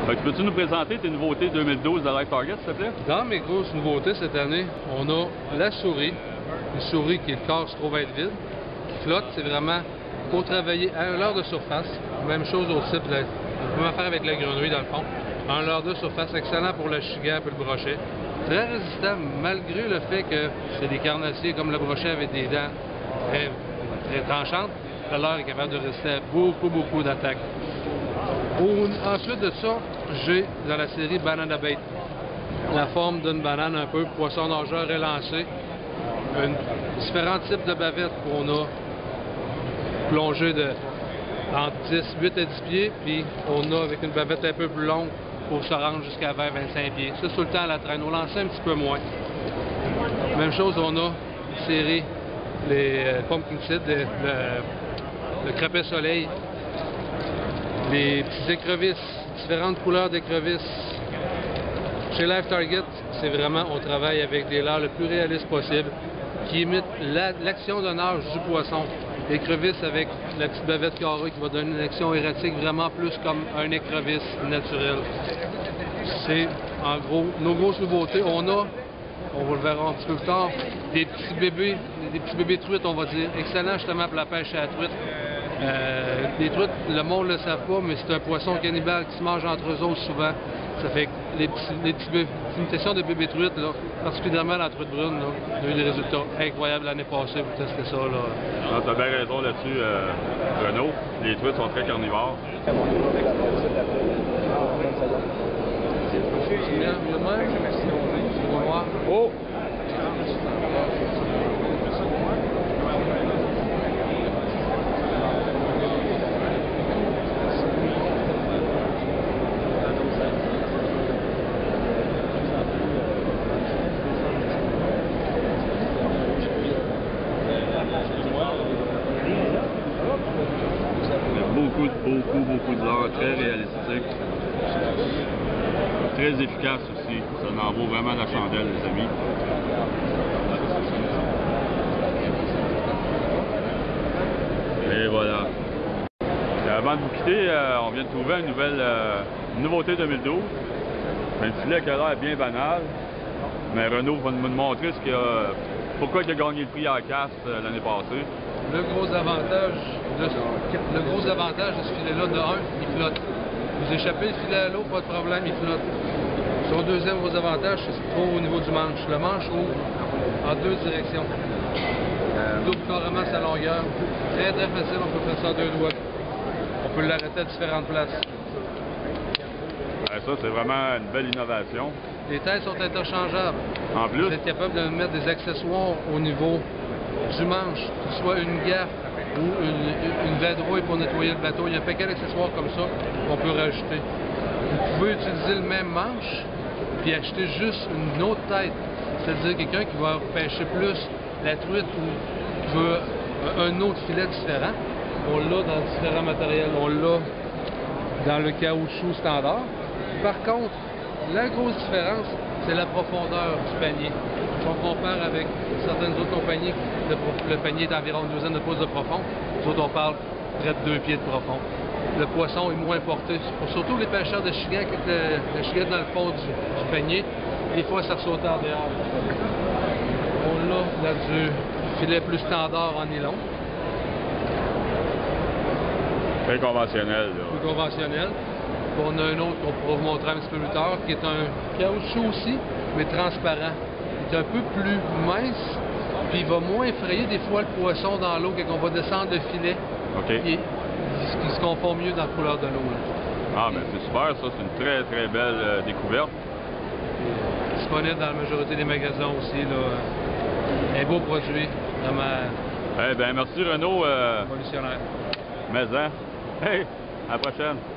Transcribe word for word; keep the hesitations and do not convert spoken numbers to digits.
Fait que peux-tu nous présenter tes nouveautés deux mille douze de Life Target, s'il te plaît? Dans mes grosses nouveautés cette année, on a la souris. Une souris qui, le corps se trouve à être vide, qui flotte. C'est vraiment pour travailler à un leurre de surface. Même chose au type, de, on peut faire avec la grenouille dans le fond. Un leurre de surface, excellent pour le chigan et le brochet. Très résistant, malgré le fait que c'est des carnassiers comme le brochet avec des dents très, très tranchantes. Le leurre est capable de résister à beaucoup, beaucoup d'attaques. Ensuite de ça, j'ai dans la série Banana Bait la forme d'une banane un peu, poisson nageur élancé. Une, différents types de bavettes qu'on a plongé de entre dix, huit à dix pieds, puis on a avec une bavette un peu plus longue pour se rendre jusqu'à vingt à vingt-cinq pieds. Ça, tout le temps à la traîne. On lançait un petit peu moins. Même chose, on a une série, les euh, pumpkin seed, le, le, le crapet soleil, les petits écrevisses, différentes couleurs d'écrevisses. Chez Life Target, c'est vraiment, on travaille avec des leurres le plus réaliste possible, qui imitent l'action la, de nage du poisson. L'écrevisse avec la petite bavette carrée qui va donner une action erratique vraiment plus comme un écrevisse naturel. C'est en gros nos grosses nouveautés. On a, on vous le verra un petit peu plus tard, des petits bébés, des petits bébés truites, on va dire. Excellent justement pour la pêche à la truite. Euh, les truites, le monde ne le savent pas, mais c'est un poisson cannibale qui se mange entre eux autres souvent. Ça fait que les petits, les petits bébés, c'est une question de bébés truites, là, particulièrement la truite brune, là, on a eu des résultats incroyables l'année passée pour tester ça. Ah, tu as bien raison là-dessus, euh, Renaud. Les truites sont très carnivores. Oh! Beaucoup, beaucoup, beaucoup de leurre, très réalistique, très efficace aussi. Ça en vaut vraiment la chandelle, les amis. Et voilà. Et avant de vous quitter, euh, on vient de trouver une nouvelle euh, une nouveauté deux mille douze. Un filet qui a l'air bien banal, mais Renaud va nous montrer ce qu'il a, pourquoi il a gagné le prix à la casse euh, l'année passée. Le gros avantage de ce, le gros avantage de ce filet-là, de un, il flotte. Vous échappez le filet à l'eau, pas de problème, il flotte. Son deuxième gros avantage, c'est qu'il se trouve au niveau du manche. Le manche ouvre en deux directions. Il double carrément sa longueur. Très très facile, on peut faire ça à deux doigts. On peut l'arrêter à différentes places. Ouais, ça, c'est vraiment une belle innovation. Les têtes sont interchangeables. En plus, vous êtes capable de mettre des accessoires au niveau du manche, que ce soit une gaffe ou une, une vadrouille pour nettoyer le bateau. Il y a un paquet d'accessoires comme ça qu'on peut rajouter. Vous pouvez utiliser le même manche puis acheter juste une autre tête. C'est-à-dire quelqu'un qui va pêcher plus la truite ou qui veut un autre filet différent. On l'a dans différents matériels. On l'a dans le caoutchouc standard. Par contre, la grosse différence, c'est la profondeur du panier. Si on compare avec certaines autres compagnies, le, le panier est d'environ une douzaine de pouces de profond. Nous autres, on parle près de deux pieds de profond. Le poisson est moins porté. Pour surtout les pêcheurs de chigan, quand le, le chigan est dans le fond du, du panier, des fois, ça saute en dehors. On a là du filet plus standard en nylon. très conventionnel. Là. Plus conventionnel. On a un autre qu'on pourra vous montrer un petit peu plus tard, qui est un caoutchouc aussi, mais transparent. Il est un peu plus mince, puis il va moins effrayer des fois le poisson dans l'eau quand on va descendre le filet. OK. Il, il se confond mieux dans la couleur de l'eau. Ah, ben c'est super, ça. C'est une très, très belle euh, découverte. Et, disponible dans la majorité des magasins aussi. Là. Un beau produit, vraiment. Eh bien, merci Renaud. Euh... Révolutionnaire. Mais hein. Hey, à la prochaine.